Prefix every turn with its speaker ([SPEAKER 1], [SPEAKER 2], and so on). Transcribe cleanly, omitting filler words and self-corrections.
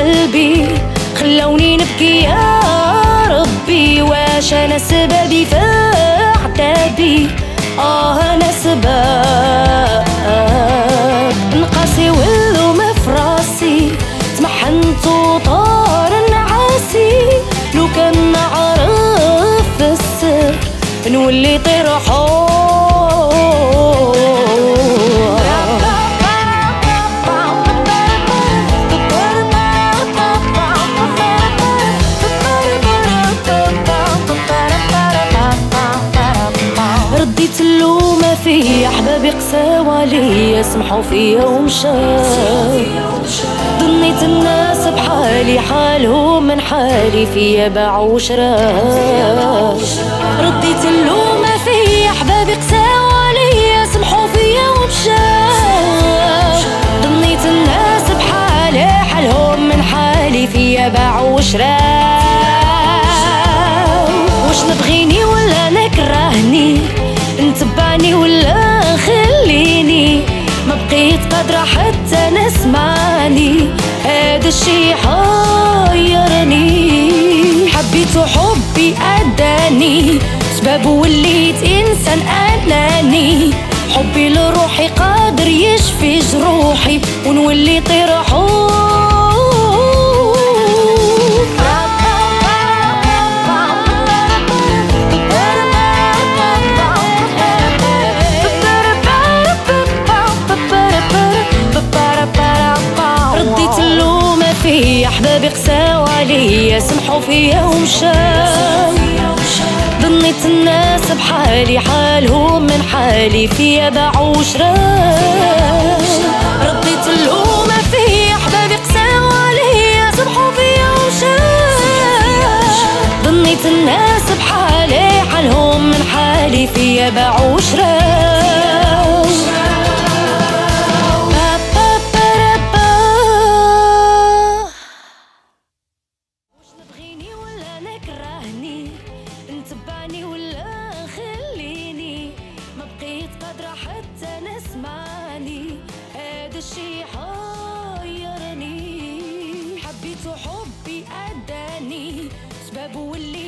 [SPEAKER 1] قلبي خلوني نبكي يا ربي. واش انا سببي في عتابي؟ انا سبب نقاسي واللوم في راسي، تمحنت وطار نعاسي. لو كان نعرف السر نولي طير حور. رديت اللوم فيا احبابي قساو عليا سمحوا فيا ومشاو. ظنيت الناس بحالي حالهم من حالي فيا باعوا وشراو. رديت اللوم فيا احبابي قساو عليا سمحوا فيا ومشاو. ظنيت الناس بحالي حالهم من حالي فيا باعوا وشراو. واش نبغيني ولا نكرهني؟ نتبعني ولا خليني؟ ما بقيت قادرة حتى نسمعني، هذا الشي حيرني. حبيت وحبي أداني سبب وليت إنسان أناني. حبي لروحي قادر يشفي جروحي ونولي طير حور. احبابي قساو عليا سمحوا فيا ومشاو. ظنيت الناس بحالي حالهم من حالي فيا باعوا وشراو. رديت اللوم فيا احبابي قساو عليا سمحوا فيا ومشاو. ظنيت الناس بحالي حالهم من حالي فيا باعوا وشراو. نتبعني ولا خليني؟ ما بقيت قادرة حتى نسمعني، هذا الشي حيرني. حبيت وحبي أداني سبب ولي